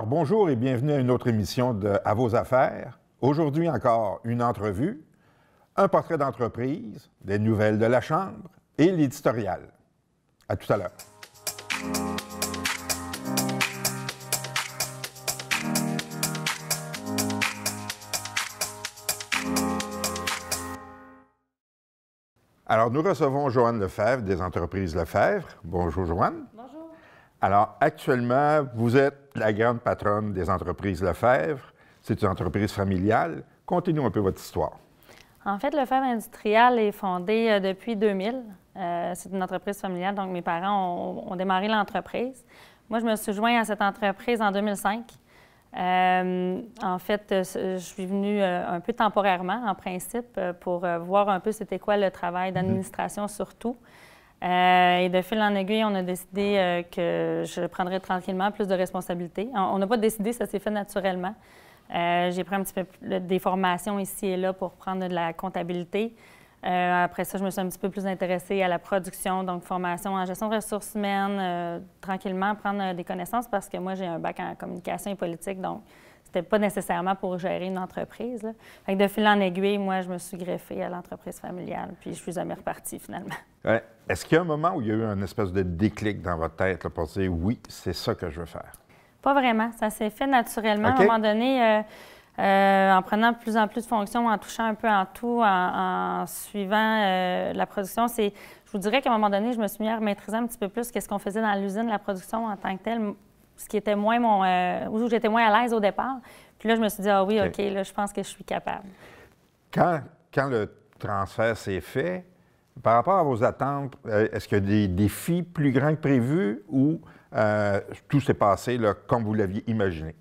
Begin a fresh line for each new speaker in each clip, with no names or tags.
Alors, bonjour et bienvenue à une autre émission de À vos affaires. Aujourd'hui encore, une entrevue, un portrait d'entreprise, des nouvelles de la Chambre et l'éditorial. À tout à l'heure. Alors, nous recevons Joanne Lefebvre des entreprises Lefebvre. Bonjour, Joanne.
Bonjour.
Alors, actuellement, vous êtes la grande patronne des entreprises Lefebvre. C'est une entreprise familiale. Contez-nous un peu votre histoire.
En fait, Lefebvre Industrial est fondé depuis 2000. C'est une entreprise familiale, donc mes parents ont démarré l'entreprise. Moi, je me suis joint à cette entreprise en 2005. En fait, je suis venue un peu temporairement, en principe, pour voir un peu c'était quoi le travail d'administration surtout. Et de fil en aiguille, on a décidé que je prendrais tranquillement plus de responsabilités. On n'a pas décidé, ça s'est fait naturellement. J'ai pris un petit peu des formations ici et là pour prendre de la comptabilité. Après ça, je me suis un petit peu plus intéressée à la production, donc formation en gestion de ressources humaines, tranquillement prendre des connaissances parce que moi, j'ai un bac en communication et politique, donc c'était pas nécessairement pour gérer une entreprise, là. Fait que de fil en aiguille, moi, je me suis greffée à l'entreprise familiale, puis je suis jamais repartie finalement.
Ouais. Est-ce qu'il y a un moment où il y a eu un espèce de déclic dans votre tête là, pour dire « oui, c'est ça que je veux faire ».
Pas vraiment. Ça s'est fait naturellement.
OK.
À un moment donné, en prenant de plus en plus de fonctions, en touchant un peu en tout, en suivant la production, je vous dirais qu'à un moment donné, je me suis mis à maîtriser un petit peu plus qu'est-ce qu'on faisait dans l'usine, la production en tant que telle, ce qui était moins où j'étais moins à l'aise au départ. Puis là, je me suis dit, ah oui, OK, là, je pense que je suis capable.
Quand le transfert s'est fait, par rapport à vos attentes, est-ce qu'il y a des défis plus grands que prévus ou tout s'est passé là, comme vous l'aviez imaginé?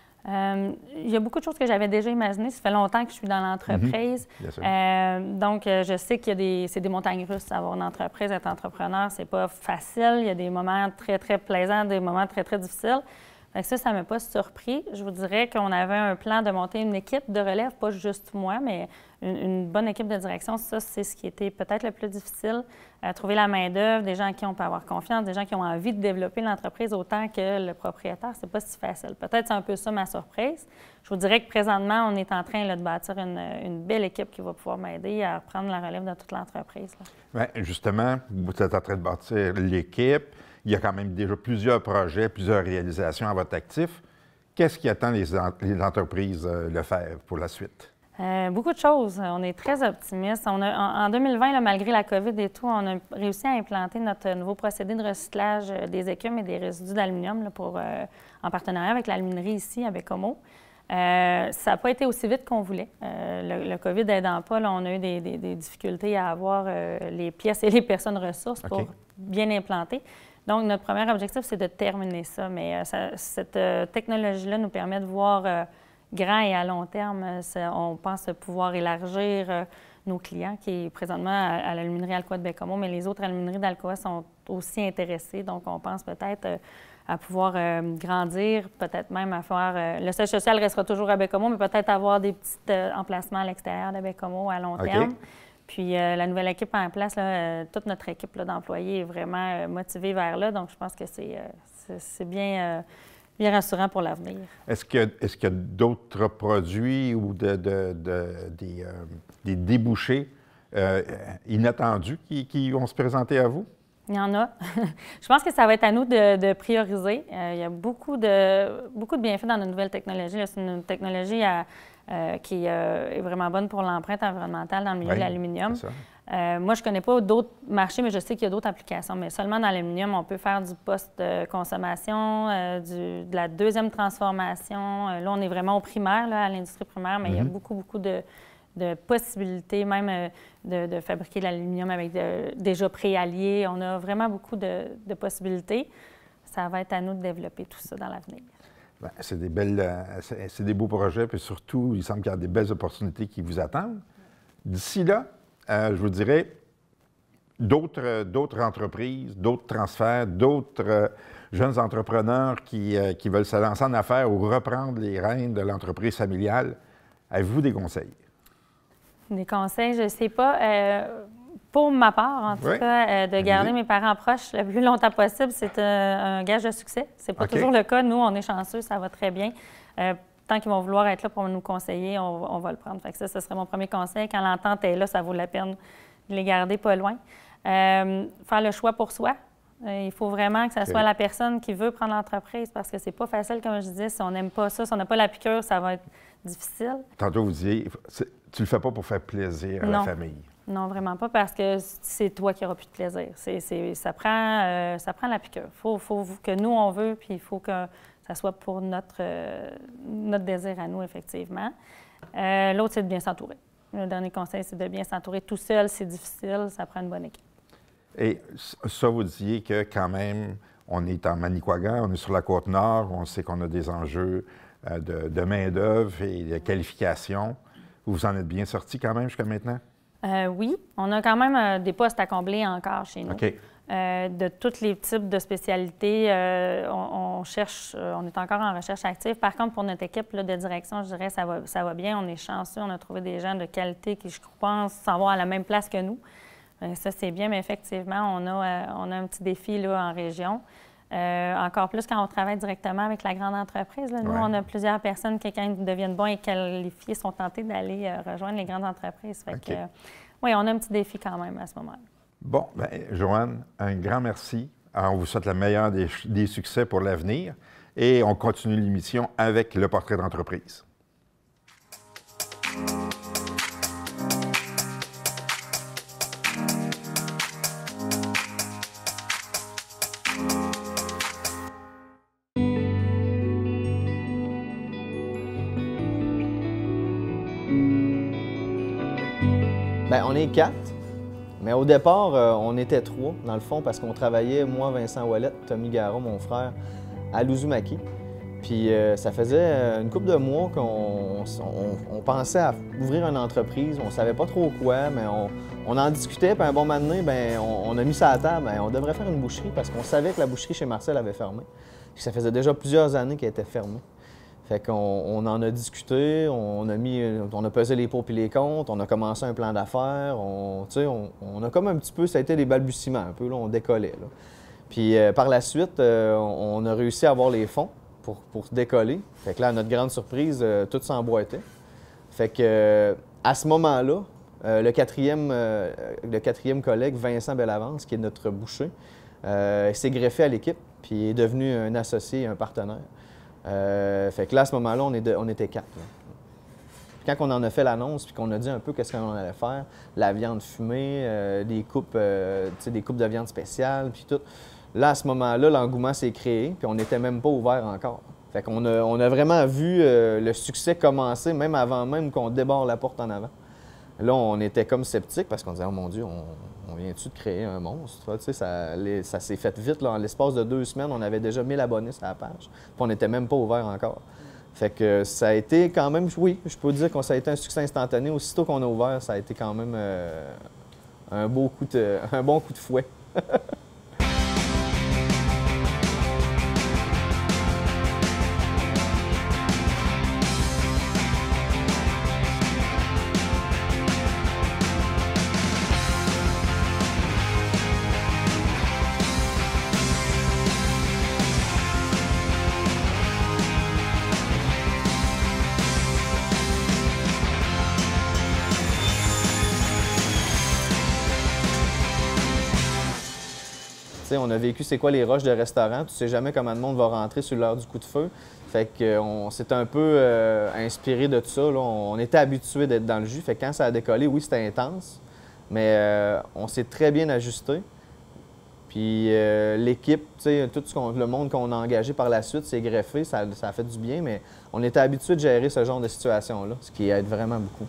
Il y a beaucoup de choses que j'avais déjà imaginées. Ça fait longtemps que je suis dans l'entreprise.
Bien sûr.
Donc, je sais qu'il y a c'est des montagnes russes. Avoir une entreprise, être entrepreneur, c'est pas facile. Il y a des moments très, très plaisants, des moments très, très difficiles. Fait que ça ne m'a pas surpris. Je vous dirais qu'on avait un plan de monter une équipe de relève, pas juste moi, mais une bonne équipe de direction. Ça, c'est ce qui était peut-être le plus difficile. Trouver la main-d'œuvre, des gens à qui on peut avoir confiance, des gens qui ont envie de développer l'entreprise autant que le propriétaire, c'est pas si facile. Peut-être c'est un peu ça ma surprise. Je vous dirais que présentement, on est en train là, de bâtir une belle équipe qui va pouvoir m'aider à prendre la relève de toute l'entreprise.
Bien, justement, vous êtes en train de bâtir l'équipe. Il y a quand même déjà plusieurs projets, plusieurs réalisations à votre actif. Qu'est-ce qui attend les entreprises Lefebvre pour la suite?
Beaucoup de choses. On est très optimistes. En 2020, là, malgré la COVID et tout, on a réussi à implanter notre nouveau procédé de recyclage des écumes et des résidus d'aluminium en partenariat avec l'aluminerie ici, à Baie-Comeau. Ça n'a pas été aussi vite qu'on voulait. Le COVID aidant pas, là, on a eu des difficultés à avoir les pièces et les personnes ressources pour bien implanter. Donc, notre premier objectif, c'est de terminer ça. Mais cette technologie-là nous permet de voir grand et à long terme. On pense pouvoir élargir nos clients qui est présentement à l'aluminerie Alcoa de Baie-Comeau, mais les autres alumineries d'Alcoa sont aussi intéressées. Donc, on pense peut-être à pouvoir grandir, peut-être même à faire... le siège social restera toujours à Baie-Comeau, mais peut-être avoir des petits emplacements à l'extérieur de Baie-Comeau à long terme. Puis la nouvelle équipe en place, là, toute notre équipe d'employés est vraiment motivée vers là. Donc, je pense que c'est bien rassurant pour l'avenir.
Est-ce qu'il y a d'autres produits ou des débouchés inattendus qui vont se présenter à vous?
Il y en a. Je pense que ça va être à nous de prioriser. Il y a beaucoup de bienfaits dans notre nouvelle technologie. C'est une technologie qui est vraiment bonne pour l'empreinte environnementale dans le milieu de l'aluminium. Moi, je ne connais pas d'autres marchés, mais je sais qu'il y a d'autres applications. Mais seulement dans l'aluminium, on peut faire du post-consommation, de la deuxième transformation. Là, on est vraiment au primaire, là, à l'industrie primaire, mais il y a beaucoup de possibilités, même de fabriquer de l'aluminium avec déjà préallié. On a vraiment beaucoup de possibilités. Ça va être à nous de développer tout ça dans l'avenir.
Bien, c'est des beaux projets, puis surtout, il semble qu'il y a des belles opportunités qui vous attendent. D'ici là, je vous dirais, d'autres entreprises, d'autres transferts, d'autres jeunes entrepreneurs qui veulent se lancer en affaires ou reprendre les rênes de l'entreprise familiale. Avez-vous des conseils?
Des conseils, je ne sais pas. Pour ma part, en tout
Oui.
cas, de garder mes parents proches le plus longtemps possible, c'est un gage de succès. C'est pas
OK.
toujours le cas. Nous, on est chanceux, ça va très bien. Tant qu'ils vont vouloir être là pour nous conseiller, on va le prendre. Fait que ça, ce serait mon premier conseil. Quand l'entente est là, ça vaut la peine de les garder pas loin. Faire le choix pour soi. Il faut vraiment que ça soit la personne qui veut prendre l'entreprise parce que c'est pas facile, comme je disais. Si on n'aime pas ça, si on n'a pas la piqûre, ça va être difficile.
Tantôt, vous disiez, tu le fais pas pour faire plaisir à la famille.
Non, vraiment pas, parce que c'est toi qui n'auras plus de plaisir. Ça prend la piqûre. Il faut que nous, on veut, puis il faut que ça soit pour notre désir à nous, effectivement. L'autre, c'est de bien s'entourer. Le dernier conseil, c'est de bien s'entourer. Tout seul, c'est difficile, ça prend une bonne équipe. Et
ça, vous disiez que quand même, on est en Manicouagan, on est sur la Côte-Nord, on sait qu'on a des enjeux de main-d'œuvre et de qualification. Vous en êtes bien sortis quand même jusqu'à maintenant?
Oui, on a quand même des postes à combler encore chez nous.
OK.
De tous les types de spécialités, on cherche, on est encore en recherche active. Par contre, pour notre équipe là, de direction, je dirais ça va bien. On est chanceux, on a trouvé des gens de qualité qui, je pense, s'en vont à la même place que nous. Ça, c'est bien, mais effectivement, on a un petit défi là, en région. Encore plus quand on travaille directement avec la grande entreprise. Là. Nous, on a plusieurs personnes qui, quand ils deviennent bons et qualifiés, sont tentés d'aller rejoindre les grandes entreprises. Fait que, oui, on a un petit défi quand même à ce moment-là.
Bon, bien, Joanne, un grand merci. Alors, on vous souhaite le meilleur des succès pour l'avenir et on continue l'émission avec le portrait d'entreprise.
Bien, on est 4, mais au départ, on était 3, dans le fond, parce qu'on travaillait, moi, Vincent Ouellette, Tommy Garon, mon frère, à Luzumaki. Puis ça faisait une couple de mois qu'on pensait à ouvrir une entreprise. On savait pas trop quoi, mais on en discutait. Puis un bon moment donné, bien, on a mis ça à la table. Bien, on devrait faire une boucherie parce qu'on savait que la boucherie chez Marcel avait fermé. Puis ça faisait déjà plusieurs années qu'elle était fermée. Fait qu'on en a discuté, on a pesé les pour et les contre, on a commencé un plan d'affaires, on a comme un petit peu, ça a été des balbutiements un peu, là, on décollait. Là. Puis par la suite, on a réussi à avoir les fonds pour décoller. Fait que là, à notre grande surprise, tout s'emboîtait. Fait que à ce moment-là, le quatrième collègue, Vincent Bellavance, qui est notre boucher, s'est greffé à l'équipe, puis est devenu un associé, un partenaire. Fait que là, à ce moment-là, on était 4. Là. Puis quand on en a fait l'annonce, puis qu'on a dit un peu qu'est-ce qu'on allait faire, la viande fumée, des coupes de viande spéciale, puis tout. Là, à ce moment-là, l'engouement s'est créé, puis on n'était même pas ouvert encore. Fait qu'on a vraiment vu le succès commencer, même avant même qu'on déborde la porte en avant. Là, on était comme sceptiques parce qu'on disait « Oh mon Dieu, on vient-tu de créer un monstre? » Tu sais, ça s'est fait vite. Là. En l'espace de 2 semaines, on avait déjà 1000 abonnés sur la page. Puis on n'était même pas ouvert encore. Fait que ça a été quand même, oui, je peux dire que ça a été un succès instantané. Aussitôt qu'on a ouvert, ça a été quand même un bon coup de fouet. On a vécu c'est quoi les rushs de restaurant. Tu sais jamais comment le monde va rentrer sur l'heure du coup de feu. Fait qu'on s'est un peu inspiré de tout ça. Là. On était habitué d'être dans le jus. Fait que quand ça a décollé, oui, c'était intense. Mais on s'est très bien ajusté. Puis l'équipe, tout le monde qu'on a engagé par la suite s'est greffé. Ça a fait du bien, mais on était habitué de gérer ce genre de situation-là, ce qui aide vraiment beaucoup.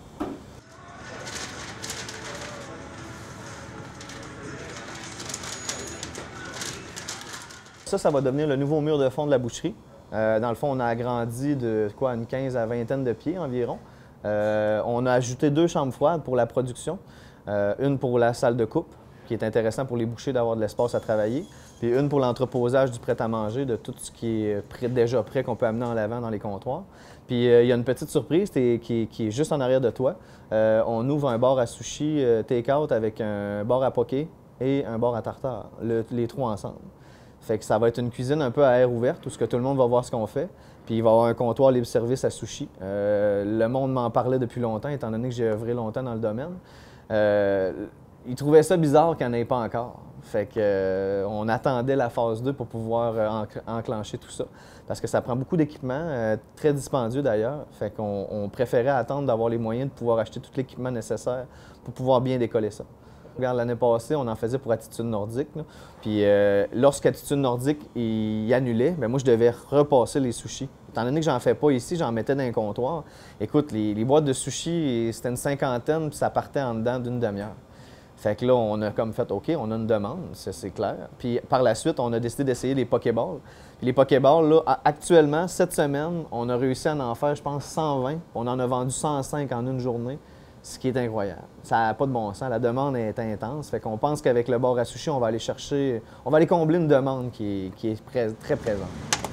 Ça va devenir le nouveau mur de fond de la boucherie. Dans le fond, on a agrandi de une 15 à vingtaine de pieds environ. On a ajouté 2 chambres froides pour la production, une pour la salle de coupe, qui est intéressant pour les bouchers d'avoir de l'espace à travailler. puis une pour l'entreposage du prêt-à-manger, de tout ce qui est déjà prêt qu'on peut amener en avant dans les comptoirs. Puis il y a une petite surprise qui est juste en arrière de toi. On ouvre un bar à sushi take-out avec un bar à poké et un bar à tartare, les trois ensemble. Fait que ça va être une cuisine un peu à air ouverte, où ce que tout le monde va voir ce qu'on fait. Puis il va y avoir un comptoir libre-service à sushi. Le monde m'en parlait depuis longtemps, étant donné que j'ai œuvré longtemps dans le domaine. Ils trouvaient ça bizarre qu'il n'y en ait pas encore. Fait que, on attendait la phase 2 pour pouvoir enclencher tout ça. Parce que ça prend beaucoup d'équipement, très dispendieux d'ailleurs. Fait qu'on préférait attendre d'avoir les moyens de pouvoir acheter tout l'équipement nécessaire pour pouvoir bien décoller ça. Regarde, l'année passée, on en faisait pour Attitude Nordique. Là. Puis lorsqu'Attitude Nordique il annulait, bien, moi, je devais repasser les sushis. Étant donné que j'en fais pas ici, j'en mettais dans un comptoir. Écoute, les boîtes de sushis, c'était une cinquantaine, puis ça partait en dedans d'une demi-heure. Fait que là, on a comme fait, OK, on a une demande, c'est clair. Puis par la suite, on a décidé d'essayer les Pokéballs. Puis les Pokéballs, là, actuellement, cette semaine, on a réussi à en faire, je pense, 120. On en a vendu 105 en une journée, ce qui est incroyable. Ça n'a pas de bon sens. La demande est intense. Fait qu'on pense qu'avec le bar à sushi, on va aller combler une demande qui est très présente.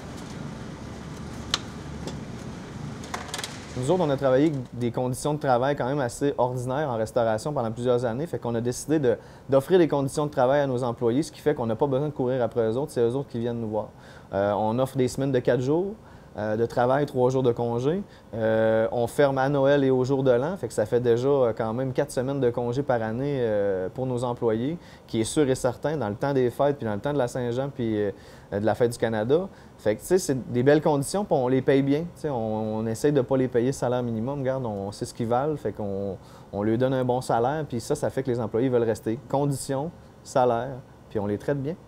Nous autres, on a travaillé avec des conditions de travail quand même assez ordinaires en restauration pendant plusieurs années. Fait qu'on a décidé d'offrir des conditions de travail à nos employés, ce qui fait qu'on n'a pas besoin de courir après eux autres, c'est eux autres qui viennent nous voir. On offre des semaines de 4 jours de travail, 3 jours de congé. On ferme à Noël et au jour de l'an, fait que ça fait déjà quand même 4 semaines de congé par année pour nos employés, qui est sûr et certain dans le temps des fêtes, puis dans le temps de la Saint-Jean, puis de la Fête du Canada. Fait que, tu sais, c'est des belles conditions, puis on les paye bien. Tu sais, on essaye de ne pas les payer salaire minimum. Regarde, on sait ce qu'ils valent, fait qu'on leur donne un bon salaire, puis ça fait que les employés veulent rester. Conditions, salaire, puis on les traite bien.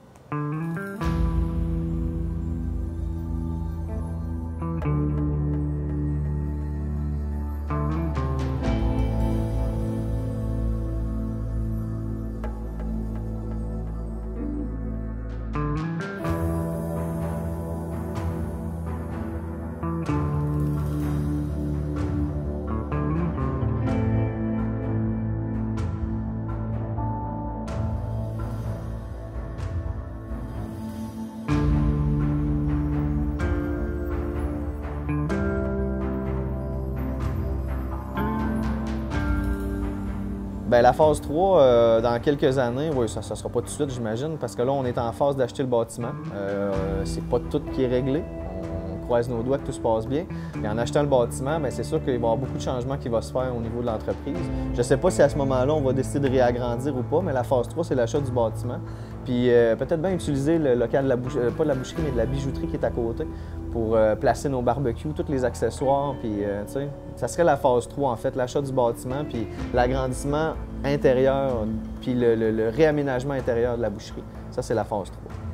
Bien, la phase 3, dans quelques années, oui, ça ne sera pas tout de suite, j'imagine, parce que là, on est en phase d'acheter le bâtiment. C'est pas tout qui est réglé. On croise nos doigts que tout se passe bien. Et en achetant le bâtiment, bien, c'est sûr qu'il va y avoir beaucoup de changements qui vont se faire au niveau de l'entreprise. Je ne sais pas si à ce moment-là, on va décider de réagrandir ou pas, mais la phase 3, c'est l'achat du bâtiment. Puis peut-être bien utiliser le local de la boucherie, pas de la boucherie, mais de la bijouterie qui est à côté pour placer nos barbecues, tous les accessoires. Puis, tu sais, ça serait la phase 3, en fait, l'achat du bâtiment, puis l'agrandissement intérieur, puis le réaménagement intérieur de la boucherie. Ça, c'est la phase 3.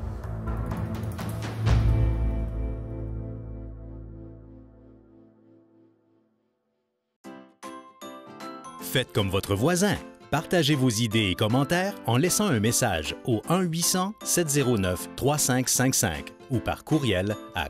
Faites comme votre voisin. Partagez vos idées et commentaires en laissant un message au 1-800-709-3555 ou par courriel à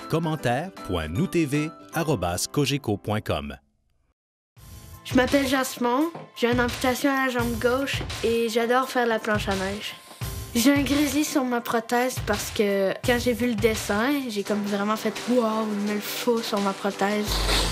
commentaire.noutv@cogeco.com.
Je m'appelle Jasmine, j'ai une amputation à la jambe gauche et j'adore faire la planche à neige. J'ai un grizzly sur ma prothèse parce que quand j'ai vu le dessin, j'ai comme vraiment fait « wow, il me le faut sur ma prothèse ».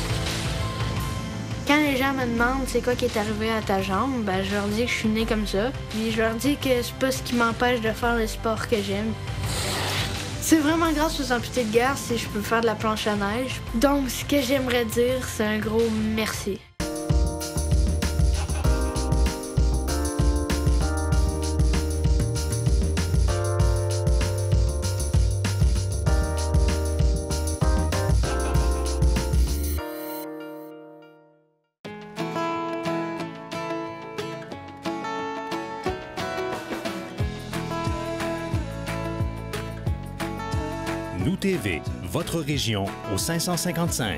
Quand les gens me demandent c'est quoi qui est arrivé à ta jambe, ben, je leur dis que je suis née comme ça. Puis je leur dis que c'est pas ce qui m'empêche de faire le sport que j'aime. C'est vraiment grâce aux amputés de guerre si je peux faire de la planche à neige. Donc ce que j'aimerais dire, c'est un gros merci.
Nous TV, votre région au 555.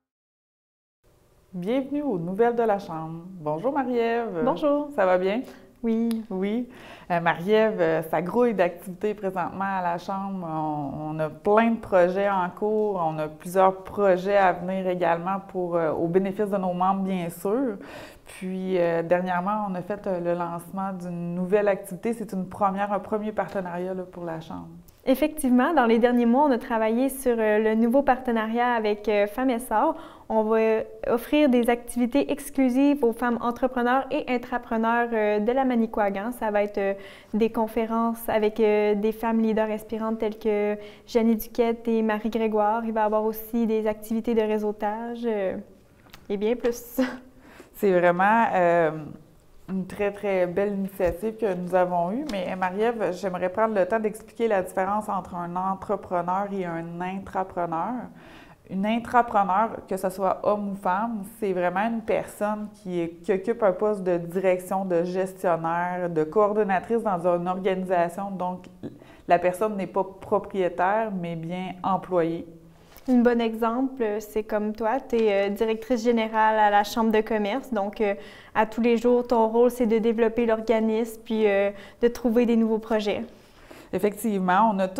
Bienvenue aux Nouvelles de la Chambre. Bonjour Marie-Ève.
Bonjour.
Ça va bien? Oui. Oui. Marie-Ève, ça grouille d'activités présentement à la Chambre. On a plein de projets en cours. On a plusieurs projets à venir également au bénéfice de nos membres, bien sûr. Puis, dernièrement, on a fait le lancement d'une nouvelle activité. C'est un premier partenariat là, pour la Chambre.
Effectivement, dans les derniers mois, on a travaillé sur le nouveau partenariat avec Femmes Essor. On va offrir des activités exclusives aux femmes entrepreneurs et intrapreneurs de la Manicouagan. Ça va être des conférences avec des femmes leaders inspirantes telles que Jeannie Duquette et Marie Grégoire. Il va y avoir aussi des activités de réseautage et bien plus. C'est vraiment une très, très belle initiative que nous avons eue. Mais Marie-Ève, j'aimerais prendre le temps d'expliquer la différence entre un entrepreneur et un intrapreneur. Une intrapreneur, que ce soit homme ou femme, c'est vraiment une personne qui occupe un poste de direction, de gestionnaire, de coordonnatrice dans une organisation. Donc, la personne n'est pas propriétaire, mais bien employée. Un bon exemple, c'est comme toi, tu es directrice générale à la Chambre de commerce. Donc, à tous les jours, ton rôle, c'est de développer l'organisme puis de trouver des nouveaux projets.
Effectivement, on a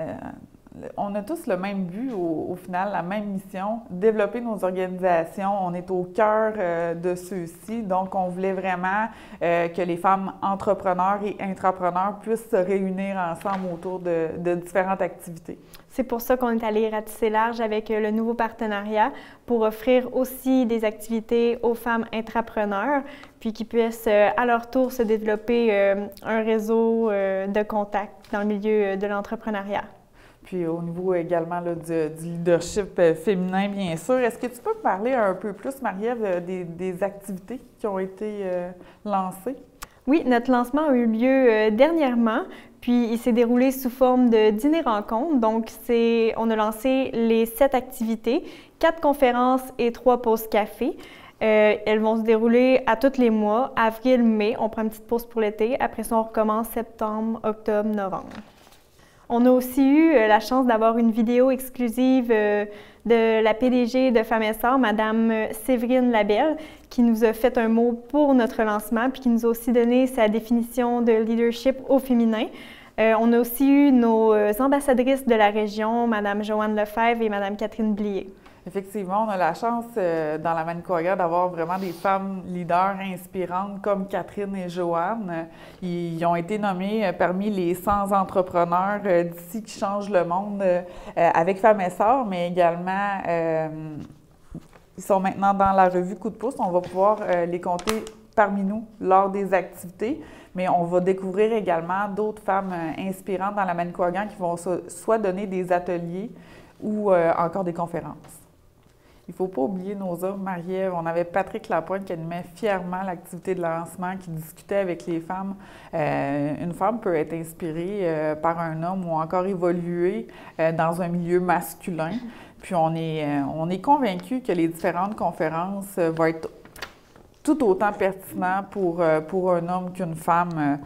tous le même but, au final, la même mission, développer nos organisations. On est au cœur de ceux-ci. Donc, on voulait vraiment que les femmes entrepreneurs et intrapreneurs puissent se réunir ensemble autour de différentes activités.
C'est pour ça qu'on est allé ratisser large avec le nouveau partenariat pour offrir aussi des activités aux femmes intrapreneurs, puis qui puissent à leur tour se développer un réseau de contacts dans le milieu de l'entrepreneuriat.
Puis au niveau également là, du leadership féminin, bien sûr. Est-ce que tu peux me parler un peu plus, Marie-Ève, des activités qui ont été lancées?
Oui, notre lancement a eu lieu dernièrement, puis il s'est déroulé sous forme de dîner-rencontre. Donc, on a lancé les 7 activités, 4 conférences et 3 pauses café. Elles vont se dérouler à tous les mois, avril, mai. On prend une petite pause pour l'été. Après ça, on recommence septembre, octobre, novembre. On a aussi eu la chance d'avoir une vidéo exclusive de la PDG de Femmes Essor, Mme Séverine Labelle, qui nous a fait un mot pour notre lancement, puis qui nous a aussi donné sa définition de leadership au féminin. On a aussi eu nos ambassadrices de la région, Mme Joanne Lefebvre et Mme Catherine Blier.
Effectivement, on a la chance dans la Manicouagan d'avoir vraiment des femmes leaders inspirantes comme Catherine et Joanne. Ils ont été nommés parmi les 100 entrepreneurs d'ici qui changent le monde avec Femmes Essor, mais également ils sont maintenant dans la revue Coup de pouce. On va pouvoir les compter parmi nous lors des activités, mais on va découvrir également d'autres femmes inspirantes dans la Manicouagan qui vont soit donner des ateliers ou encore des conférences. Il ne faut pas oublier nos hommes, Marie-Ève. On avait Patrick Lapointe qui animait fièrement l'activité de lancement, qui discutait avec les femmes. Une femme peut être inspirée par un homme ou encore évoluer dans un milieu masculin. Puis on est convaincus que les différentes conférences vont être tout autant pertinentes pour un homme qu'une femme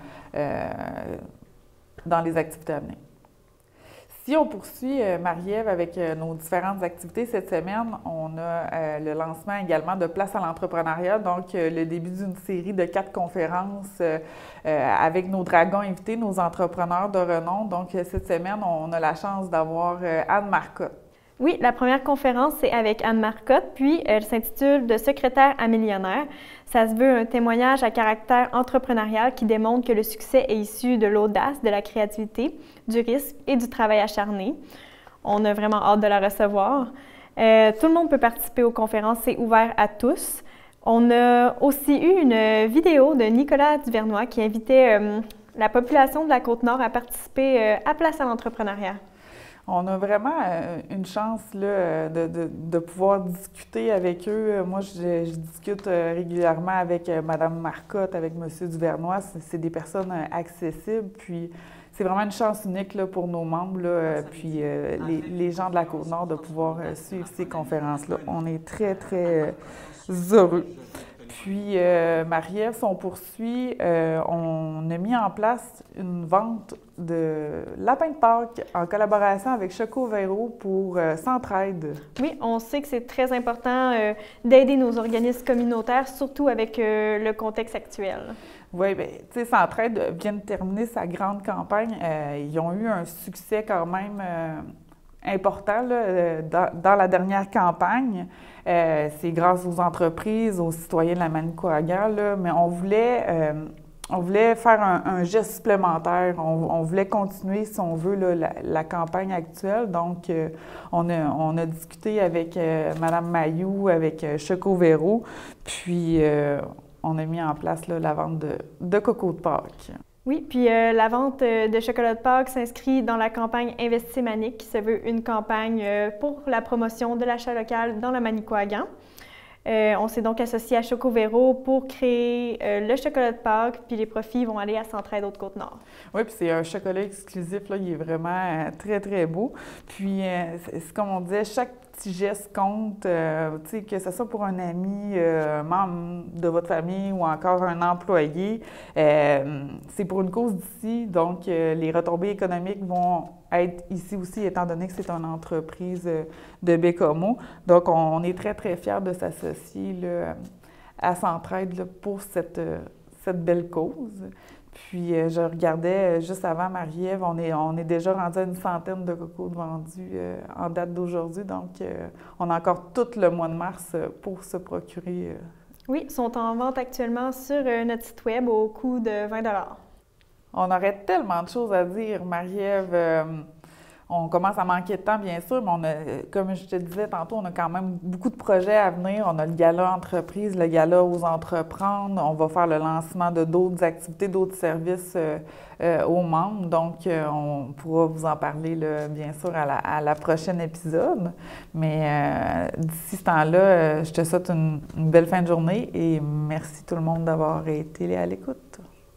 dans les activités à venir. Si on poursuit, Marie-Ève, avec nos différentes activités cette semaine, on a le lancement également de Place à l'entrepreneuriat, donc le début d'une série de 4 conférences avec nos dragons invités, nos entrepreneurs de renom. Donc cette semaine, on a la chance d'avoir Anne Marcotte.
Oui, la première conférence, c'est avec Anne Marcotte, puis elle s'intitule « De secrétaire à millionnaire ». Ça se veut un témoignage à caractère entrepreneurial qui démontre que le succès est issu de l'audace, de la créativité, du risque et du travail acharné. On a vraiment hâte de la recevoir. Tout le monde peut participer aux conférences, c'est ouvert à tous. On a aussi eu une vidéo de Nicolas Duvernois qui invitait la population de la Côte-Nord à participer à Place à l'entrepreneuriat.
On a vraiment une chance là, de pouvoir discuter avec eux. Moi, je discute régulièrement avec Mme Marcotte, avec M. Duvernois. C'est des personnes accessibles. Puis, c'est vraiment une chance unique là, pour nos membres, là, puis les gens de la Côte-Nord de pouvoir suivre ces conférences-là. On est très, très heureux. puis, Marie-Ève, si on poursuit, on a mis en place une vente de lapins de Pâques en collaboration avec Choco Véro pour Centraide.
Oui, on sait que c'est très important d'aider nos organismes communautaires, surtout avec le contexte actuel.
Oui, bien, tu sais, Centraide vient de terminer sa grande campagne. Ils ont eu un succès quand même important là, dans la dernière campagne. C'est grâce aux entreprises, aux citoyens de la Manicouagan, là, mais on voulait faire un geste supplémentaire. On voulait continuer, si on veut, là, la campagne actuelle. Donc, on a discuté avec Mme Mailloux, avec Choco Véro, puis on a mis en place là, la vente de coco de Pâques.
Oui, puis la vente de chocolat de Pâques s'inscrit dans la campagne Investis Manic, qui se veut une campagne pour la promotion de l'achat local dans la Manicouagan. On s'est donc associé à Choco Véro pour créer le chocolat de Pâques, puis les profits vont aller à Centraide Haute-Côte-Nord.
Oui, puis c'est un chocolat exclusif, là, il est vraiment très, très beau. Puis, c'est comme on disait, chaque petit geste compte, tu sais, que ce soit pour un ami, membre de votre famille ou encore un employé. C'est pour une cause d'ici, donc les retombées économiques vont être ici aussi, étant donné que c'est une entreprise de Bécomo. Donc, on est très, très fiers de s'associer là, à Centraide là, pour cette belle cause. Puis, je regardais juste avant Marie-Ève, on est déjà rendu à une centaine de cocos vendus en date d'aujourd'hui. Donc, on a encore tout le mois de mars pour se procurer.
Oui, ils sont en vente actuellement sur notre site web au coût de 20 $.
On aurait tellement de choses à dire, Marie-Ève. On commence à manquer de temps, bien sûr, mais on a, comme je te disais tantôt, on a quand même beaucoup de projets à venir. On a le gala entreprise, le gala aux entreprendre. On va faire le lancement de d'autres activités, d'autres services aux membres. Donc, on pourra vous en parler, là, bien sûr, à la prochaine épisode. Mais d'ici ce temps-là, je te souhaite une belle fin de journée et merci tout le monde d'avoir été à l'écoute.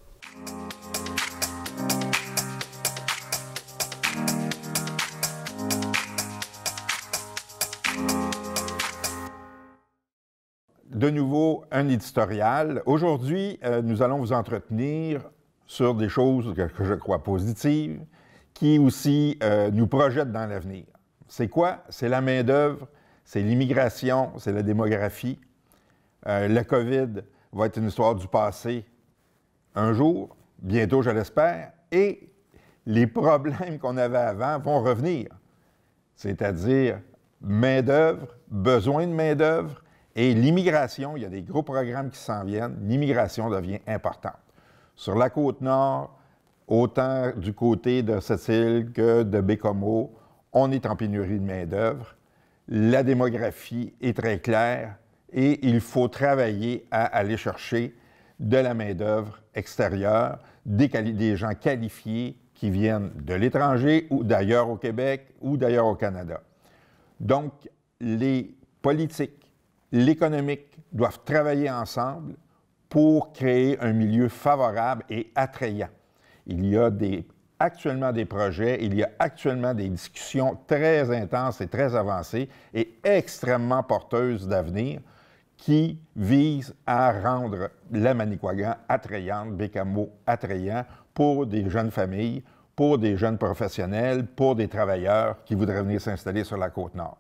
De nouveau, un éditorial. Aujourd'hui, nous allons vous entretenir sur des choses que je crois positives, qui aussi nous projettent dans l'avenir. C'est quoi? C'est la main-d'œuvre, c'est l'immigration, c'est la démographie. Le COVID va être une histoire du passé un jour, bientôt je l'espère, et les problèmes qu'on avait avant vont revenir. C'est-à-dire main-d'œuvre, besoin de main-d'œuvre, et l'immigration, il y a des gros programmes qui s'en viennent, l'immigration devient importante. Sur la Côte-Nord, autant du côté de Sept-Îles que de Bécomo, on est en pénurie de main-d'œuvre. La démographie est très claire et il faut travailler à aller chercher de la main-d'œuvre extérieure, des gens qualifiés qui viennent de l'étranger ou d'ailleurs au Québec ou d'ailleurs au Canada. Donc, les politiques, l'économique doivent travailler ensemble pour créer un milieu favorable et attrayant. Il y a actuellement des projets, il y a actuellement des discussions très intenses et très avancées et extrêmement porteuses d'avenir qui visent à rendre la Manicouagan attrayante, Bécamo attrayant pour des jeunes familles, pour des jeunes professionnels, pour des travailleurs qui voudraient venir s'installer sur la Côte-Nord.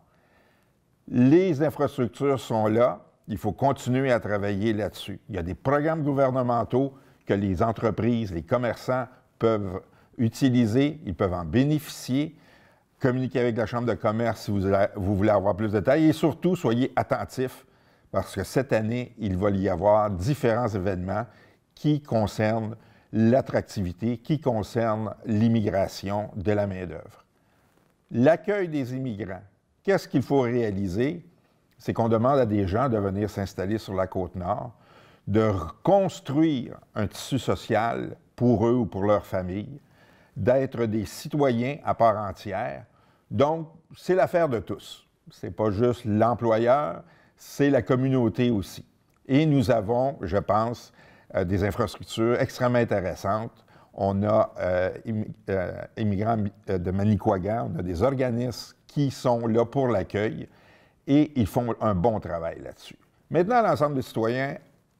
Les infrastructures sont là, il faut continuer à travailler là-dessus. Il y a des programmes gouvernementaux que les entreprises, les commerçants peuvent utiliser, ils peuvent en bénéficier. Communiquez avec la Chambre de commerce si vous voulez avoir plus de détails et surtout, soyez attentifs parce que cette année, il va y avoir différents événements qui concernent l'attractivité, qui concernent l'immigration de la main-d'œuvre. L'accueil des immigrants. Qu'est-ce qu'il faut réaliser? C'est qu'on demande à des gens de venir s'installer sur la Côte-Nord, de reconstruire un tissu social pour eux ou pour leur famille, d'être des citoyens à part entière. Donc, c'est l'affaire de tous. Ce n'est pas juste l'employeur, c'est la communauté aussi. Et nous avons, je pense, des infrastructures extrêmement intéressantes. On a immigrants de Manicouagan, on a des organismes qui sont là pour l'accueil et ils font un bon travail là-dessus. Maintenant, l'ensemble des citoyens,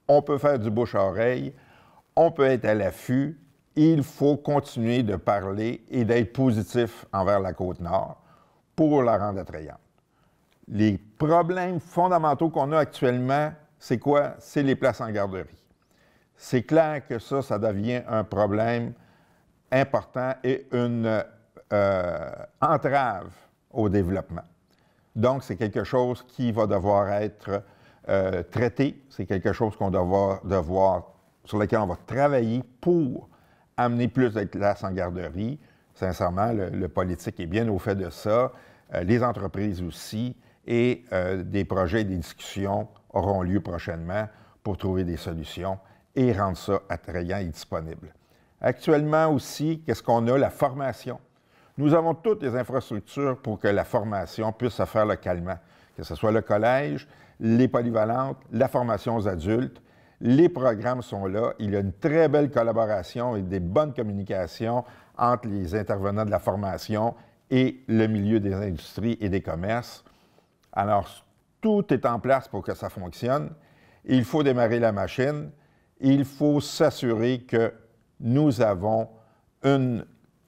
on peut faire du bouche à oreille, on peut être à l'affût. Il faut continuer de parler et d'être positif envers la Côte-Nord pour la rendre attrayante. Les problèmes fondamentaux qu'on a actuellement, c'est quoi? C'est les places en garderie. C'est clair que ça devient un problème important et une entrave au développement. Donc, c'est quelque chose qui va devoir être traité. C'est quelque chose qu'on sur lequel on va travailler pour amener plus de classes en garderie. Sincèrement, le politique est bien au fait de ça, les entreprises aussi, et des projets et des discussions auront lieu prochainement pour trouver des solutions et rendre ça attrayant et disponible. Actuellement aussi, qu'est-ce qu'on a? La formation. Nous avons toutes les infrastructures pour que la formation puisse se faire localement, que ce soit le collège, les polyvalentes, la formation aux adultes. Les programmes sont là. Il y a une très belle collaboration et des bonnes communications entre les intervenants de la formation et le milieu des industries et des commerces. Alors, tout est en place pour que ça fonctionne. Il faut démarrer la machine. Il faut s'assurer que nous avons une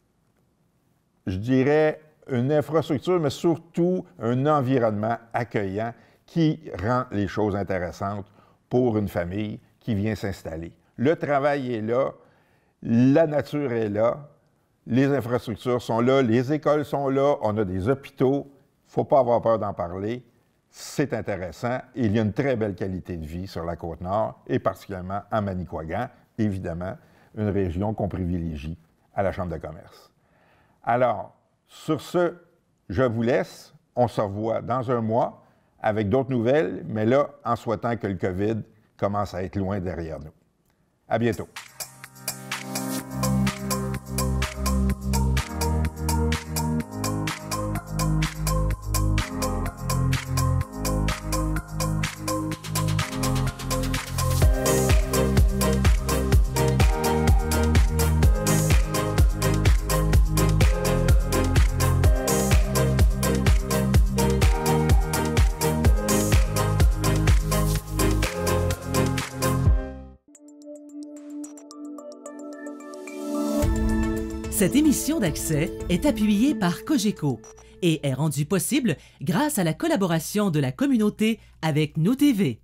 infrastructure, mais surtout un environnement accueillant qui rend les choses intéressantes pour une famille qui vient s'installer. Le travail est là, la nature est là, les infrastructures sont là, les écoles sont là, on a des hôpitaux, il ne faut pas avoir peur d'en parler, c'est intéressant. Il y a une très belle qualité de vie sur la Côte-Nord et particulièrement à Manicouagan, évidemment, une région qu'on privilégie à la Chambre de commerce. Alors, sur ce, je vous laisse. On se revoit dans un mois avec d'autres nouvelles, mais là, en souhaitant que le COVID commence à être loin derrière nous. À bientôt.
Cette émission d'Accès est appuyée par Cogeco et est rendue possible grâce à la collaboration de la communauté avec Nous TV.